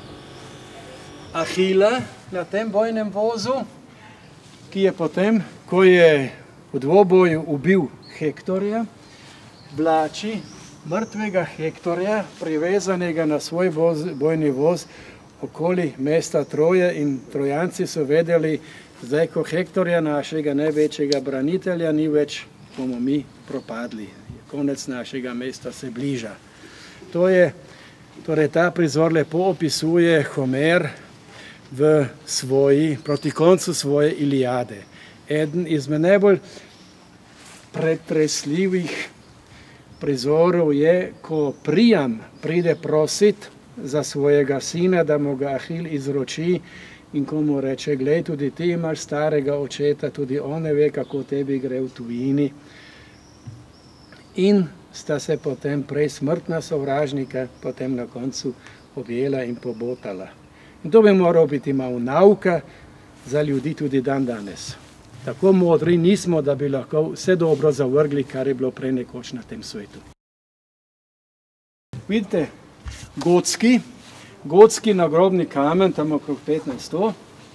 Ahila na tem bojnem vozu, ki je potem, ko je v dvoboju ubil Hektorja, vlači mrtvega Hektorja, privezanega na svoj voz, bojni voz okoli mesta Troje, in Trojanci so vedeli, zdaj, ko Hektorja, našega največjega branitelja, ni več, bomo mi propadli. Konec našega mesta se bliža. To je, torej ta prizor lepo opisuje Homer v svoji, proti koncu svoje Iliade. Eden izmed najbolj pretresljivih prizorov je, ko Priam pride prosit za svojega sina, da mu ga Ahil izroči, in ko mu reče, glej, tudi ti imaš starega očeta, tudi on ne ve, kako tebi gre v tujini. In sta se potem prej smrtna sovražnika potem na koncu objela in pobotala. In to bi moral biti malo nauka za ljudi tudi dan danes. Tako modri nismo, da bi lahko vse dobro zavrgli, kar je bilo prej nekoč na tem svetu. Vidite, gotski, gotski nagrobni kamen, tam okrog petnajststo,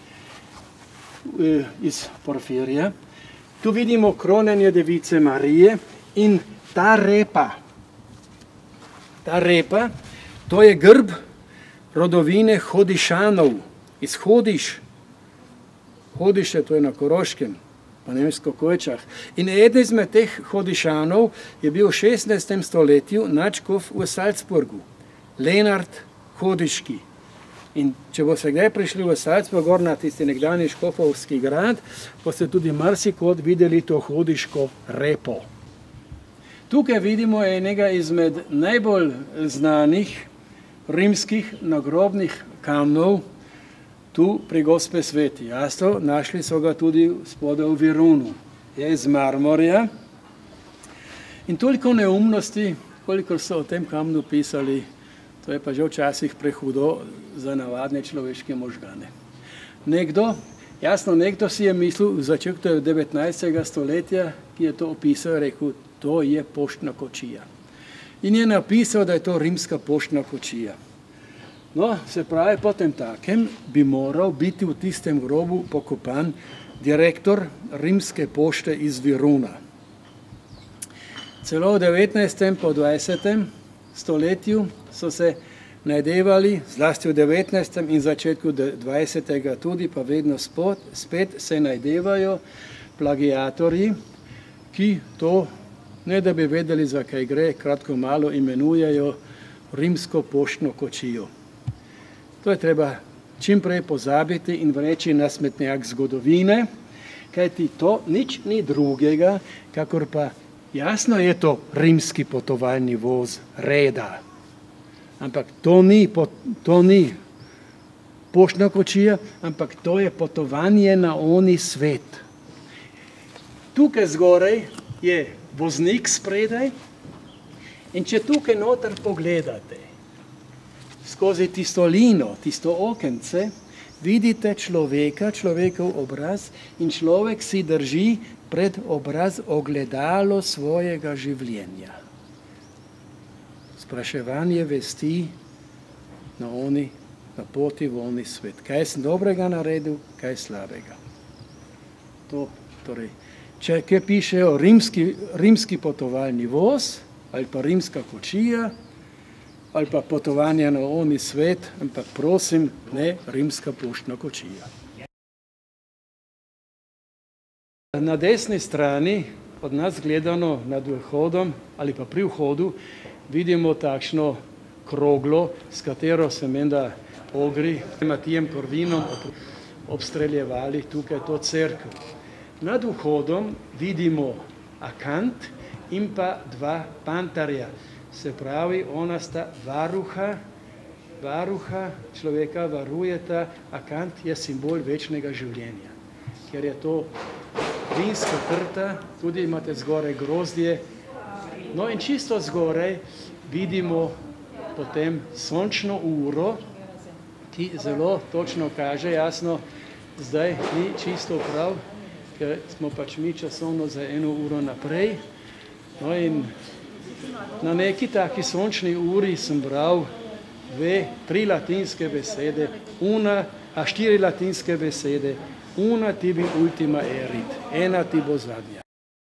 iz porfirija. Tu vidimo kronenje device Marije in ta repa, ta repa, to je grb rodovine Hodišanov, iz Hodiš. Hodiše, to je na Koroškem, po nemško Kojčah. In eden izmed teh Hodišanov je bil v šestnajstem stoletju nadškof v Salzburgu, Lenart Hodiški. In če bo se kdaj prišli v Salzburg, gor na tisti nekdanji škofovski grad, boste tudi marsikod videli to hodiško repo. Tukaj vidimo enega izmed najbolj znanih rimskih nagrobnih kamnov, tu pri Gospe Sveti. Jasno, našli so ga tudi spodaj v Virunu. je iz marmorja. In toliko neumnosti, koliko so o tem kamnu pisali, to je pa že včasih prehudo za navadne človeške možgane. Nekdo, jasno, nekdo si je mislil v začetku devetnajstega stoletja, ki je to opisal, rekel, to je poštna kočija. In je napisal, da je to rimska poštna kočija. No, se pravi, potem takem bi moral biti v tistem grobu pokopan direktor rimske pošte iz Viruna. Celo v devetnajstem po dvajsetem stoletju so se najdevali, zlasti v devetnajstem in začetku dvajsetega tudi, pa vedno spod, spet se najdevajo plagiatorji, ki to, ne da bi vedeli, za kaj gre, kratko malo imenujejo rimsko poštno kočijo. To je treba čim prej pozabiti in vreči na smetnjak zgodovine, kajti to nič ni drugega, kakor pa jasno je to rimski potovalni voz reda. Ampak to ni, to ni poštna kočija, ampak to je potovanje na oni svet. Tukaj zgoraj je voznik spredaj in če tukaj noter pogledate, skozi tisto lino, tisto okence, vidite človeka, človekov obraz in človek si drži pred obraz ogledalo svojega življenja. Spraševanje vesti na oni, na poti v oni svet. Kaj sem dobrega naredil, kaj slabega. To, torej, če kaj pišejo rimski, rimski potovalni voz, ali pa rimska kočija, ali pa potovanje na oni svet, ampak prosim, ne rimska poštna kočija. Na desni strani, od nas gledano nad vhodom ali pa pri vhodu, vidimo takšno kroglo, s katero se menda ogri Matijem Korvinom obstreljevali tukaj to cerkev. Nad vhodom vidimo akant in pa dva pantarja. Se pravi, ona sta varuha, varuha človeka, varujeta, akant je simbol večnega življenja. Ker je to vinska trta, tudi imate zgoraj grozdje. No in čisto zgoraj vidimo potem sončno uro, ki zelo točno kaže, jasno, zdaj ni čisto prav, ker smo pač mi časovno za eno uro naprej. No in na neki taki sončni uri sem bral dve, tri latinske besede, una, a štiri latinske besede, una tibi ultima erit, ena ti bo zadnja.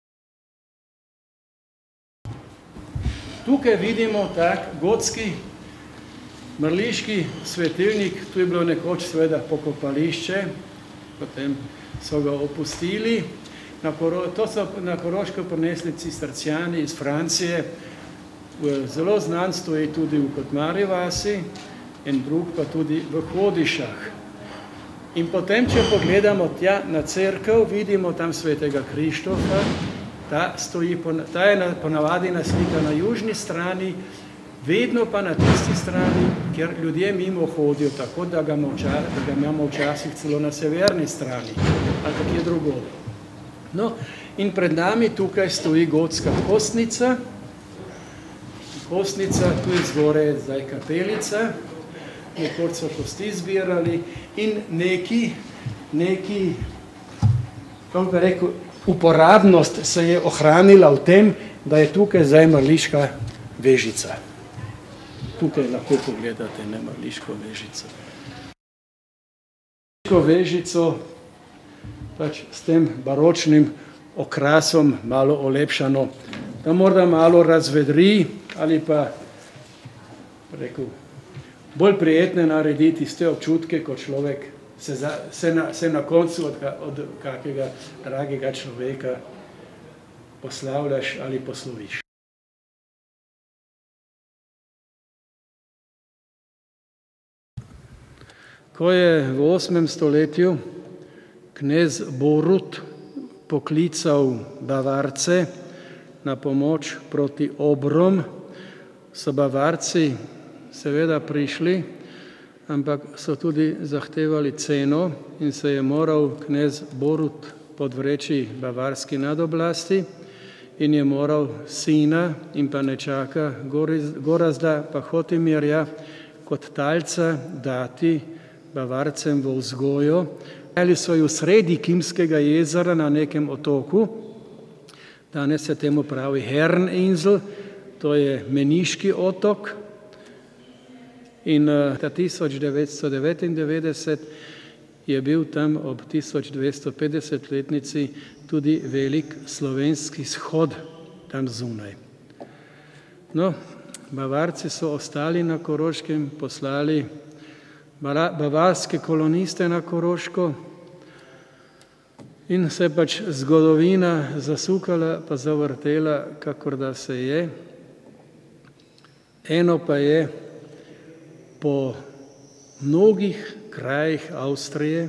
Tukaj vidimo tak gotski mrliški svetilnik, tu je bilo nekoč seveda pokopališče, potem so ga opustili. Na Koro, to so na Koroško prinesli cistercijani iz Francije, zelo znan stoji tudi v Kotmarji vasi in drug pa tudi v Hodišah. In potem, če pogledamo tja na cerkev, vidimo tam svetega Krištofa, ta, stoji, ta je ponavadi naslika na južni strani, vedno pa na tisti strani, kjer ljudje mimo hodijo, tako da ga, moča, da ga imamo včasih celo na severni strani, ali tak je drugod. No, in pred nami tukaj stoji gotska kostnica, kostnica, tu je zgore zdaj kapelica, nekoč so kosti zbirali in neki, neki, kako bi rekel, uporabnost se je ohranila v tem, da je tukaj zdaj mrliška vežica. Tukaj lahko pogledate, ne, mrliško vežico. Mrliško vežico pač s tem baročnim okrasom malo olepšano, da morda malo razvedri ali pa rekel, bolj prijetne narediti ste občutke, kot človek se, za, se, na, se na koncu od, od kakega dragega človeka poslavljaš ali posloviš. Ko je v osmem stoletju knez Borut poklical Bavarce na pomoč proti Obrom, so Bavarci seveda prišli, ampak so tudi zahtevali ceno in se je moral knez Borut podvreči bavarski nadoblasti in je moral sina in pa nečaka Gorazda pa Hotimirja kot talca dati Bavarcem v vzgojo. Ali so ju sredi Kimskega jezera na nekem otoku, danes se temu pravi Herreninsel, to je meniški otok, in ta tisoč devetsto devetindevetdeset je bil tam ob tisoč dvesto petdesetletnici tudi velik slovenski shod tam zunaj. No, Bavarci so ostali na Koroškem, poslali bavarske koloniste na Koroško in se pač zgodovina zasukala pa zavrtela, kakor da se je. Eno pa je, po mnogih krajih Avstrije,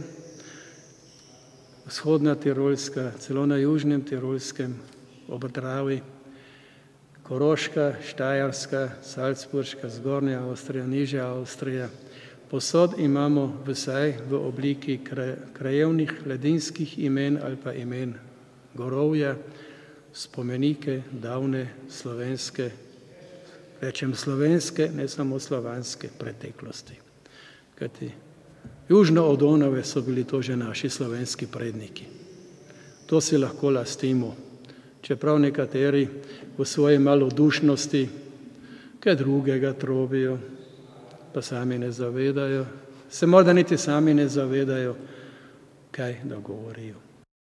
vzhodna Tirolska, celo na južnem Tirolskem, ob Dravi, Koroška, Štajerska, Salzburška, Zgornja Avstrija, Nižja Avstrija, posod imamo vsaj v obliki krajevnih ledinskih imen ali pa imen gorovja, spomenike davne slovenske, rečem slovenske, ne samo slovanske preteklosti. Kajti južno od Donave so bili to že naši slovenski predniki. To si lahko lastimo, čeprav nekateri v svoji malodušnosti kaj drugega trobijo, pa sami ne zavedajo, se morda niti sami ne zavedajo, kaj da govorijo.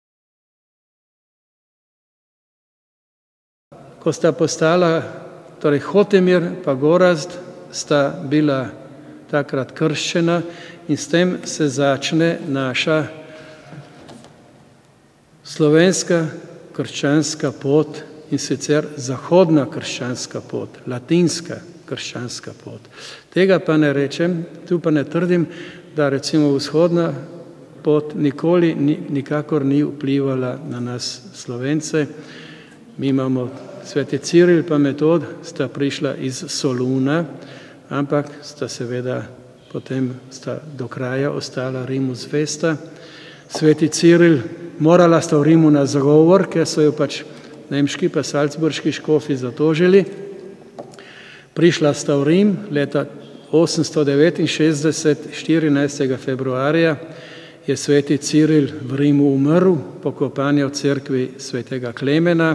Ko sta postala, torej Hotimir pa Gorazd, sta bila takrat krščena in s tem se začne naša slovenska krščanska pot, in sicer zahodna krščanska pot, latinska krščanska pot. Tega pa ne rečem, tu pa ne trdim, da recimo vzhodna pot nikoli nikakor ni vplivala na nas Slovence. Mi imamo sveti Ciril pa Metod, sta prišla iz Soluna, ampak sta seveda potem sta do kraja ostala Rimu zvesta. Sveti Ciril, morala sta v Rimu na zagovor, ker so jo pač nemški pa salzburški škofi zatožili. Prišla sta v Rim leta osemsto devetinšestdeset, štirinajstega februarja je sveti Ciril v Rimu umrl, pokopan je v cerkvi svetega Klemena.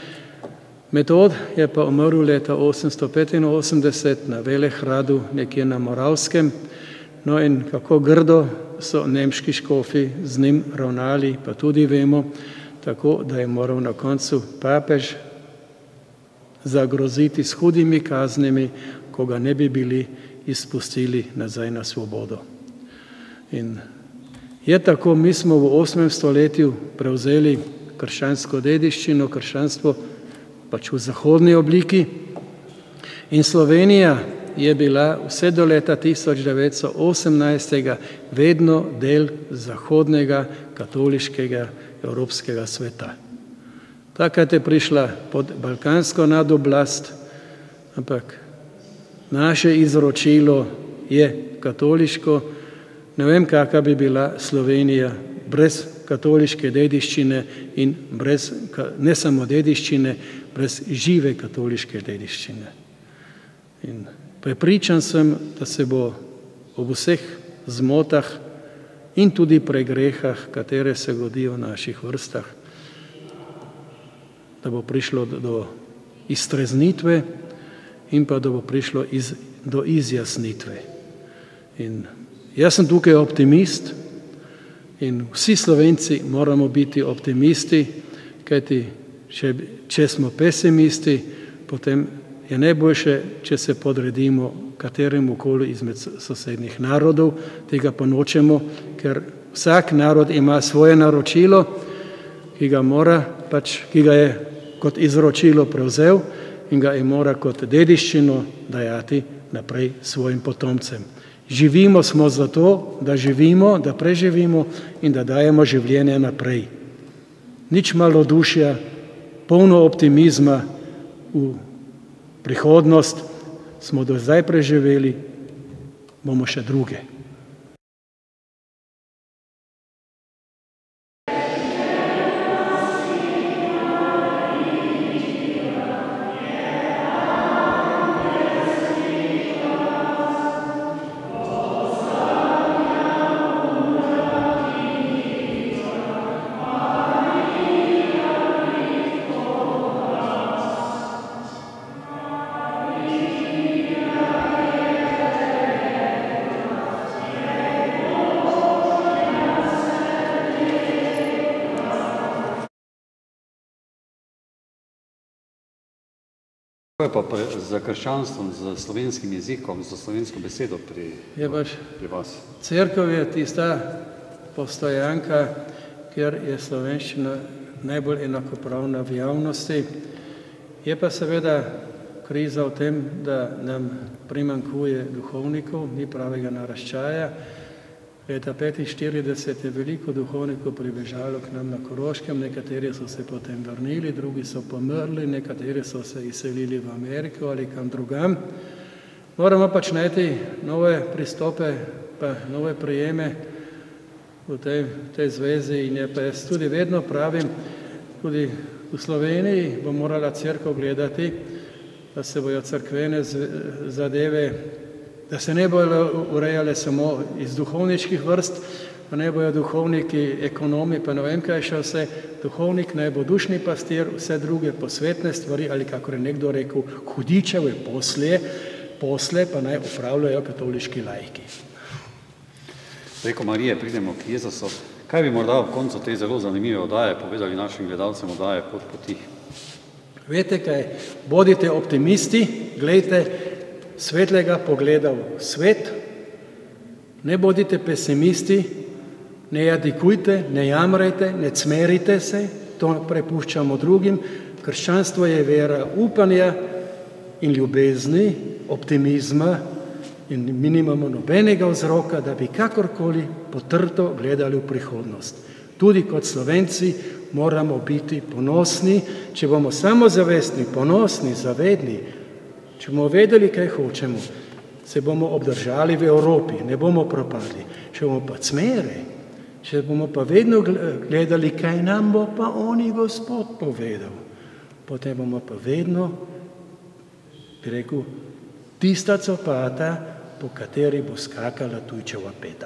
Metod je pa umrl leta osemsto petinosemdeset na Velehradu, nekje na Moravskem. No in kako grdo so nemški škofi z njim ravnali, pa tudi vemo, tako da je moral na koncu papež zagroziti s hudimi kaznimi, ko ga ne bi bili izpustili nazaj na svobodo. In je tako, mi smo v osmem stoletju prevzeli krščansko dediščino, krščanstvo pač v zahodni obliki, in Slovenija je bila vse do leta tisoč devetsto osemnajst vedno del zahodnega katoliškega evropskega sveta. Takrat je prišla pod balkansko nadoblast, ampak naše izročilo je katoliško. Ne vem, kakva bi bila Slovenija brez katoliške dediščine in brez, ne samo dediščine, brez žive katoliške dediščine. In prepričan sem, da se bo ob vseh zmotah in tudi pregrehah, katere se godijo v naših vrstah, da bo prišlo do iztreznitve in pa da bo prišlo iz, do izjasnitve. In jaz sem tukaj optimist in vsi Slovenci moramo biti optimisti, kajti če, če smo pesimisti, potem je najboljše, če se podredimo kateremu koli izmed sosednjih narodov. Tega pa nočemo, ker vsak narod ima svoje naročilo, ki ga mora pač, ki ga je kot izročilo prevzel in ga je mora kot dediščino dajati naprej svojim potomcem. Živimo smo zato, da živimo, da preživimo in da dajemo življenje naprej. Nič malodušja, polno optimizma v prihodnost smo do zdaj preživeli, bomo še druge. Kaj pa za krščanstvom, za slovenskim jezikom, za slovensko besedo pri, pri vas? Cerkev je tista postojanka, kjer je slovenščina najbolj enakopravna v javnosti. Je pa seveda kriza v tem, da nam primanjkuje duhovnikov, ni pravega naraščaja. Leta petinštirideset je veliko duhovnikov pribežalo k nam na Koroškem, nekateri so se potem vrnili, drugi so pomrli, nekateri so se izselili v Ameriko ali kam drugam. Moramo pač najti nove pristope, pa nove prijeme v tej, tej zvezi in je pa jaz tudi vedno pravim, tudi v Sloveniji bo morala cerkev gledati, da se bojo cerkvene zadeve, da se ne bojo urejale samo iz duhovniških vrst, pa ne bojo duhovniki ekonomi, pa ne vem kaj še vse. Duhovnik naj bo dušni pastir, vse druge posvetne stvari, ali kakor je nekdo rekel, hudičeve posle, posle pa naj upravljajo katoliški laiki. Preko Marije pridemo k Jezusu. Kaj bi morda v koncu te zelo zanimive oddaje povedali našim gledalcem oddaje Pot poti? Veste kaj, bodite optimisti, gledajte svetlega pogleda v svet, ne bodite pesimisti, ne jadikujte, ne jamrajte, ne cmerite se, to prepuščamo drugim. Krščanstvo je vera upanja in ljubezni, optimizma in mi nimamo nobenega vzroka, da bi kakorkoli potrto gledali v prihodnost. Tudi kot Slovenci moramo biti ponosni, če bomo samozavestni, ponosni, zavedni, če bomo vedeli, kaj hočemo, se bomo obdržali v Evropi, ne bomo propadli. Če bomo pa cmere, če bomo pa vedno gledali, kaj nam bo pa oni Gospod povedal, potem bomo pa vedno, bi rekel, tista copata, po kateri bo skakala tujčeva peta.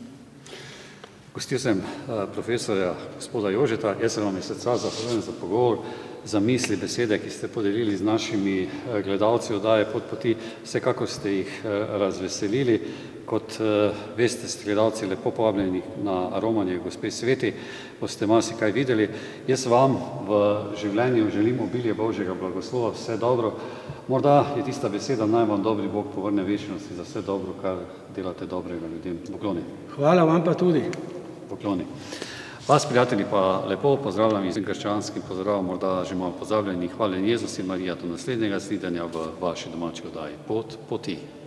Gostil sem profesorja gospoda Jožeta, jaz se vam iz srca zahvaljujem za pogovor, za misli, besede, ki ste podelili z našimi gledalci oddaje Pot poti. Vsekakor ste jih razveselili. Kot veste, ste gledalci lepo povabljeni na romanje gospe Sveti, boste marsikaj videli. Jaz vam v življenju želim obilje Božjega blagoslova, vse dobro. Morda je tista beseda, naj vam dobri Bog povrne večnosti za vse dobro, kar delate dobrega ljudem. Pokloni. Hvala vam pa tudi. Pokloni. Vas, prijatelji, pa lepo pozdravljam in krščanskim pozdravom, morda že malo pozabljeni. Hvala Jezus in Marija, do naslednjega snidenja v vaši domači oddaji Pot poti.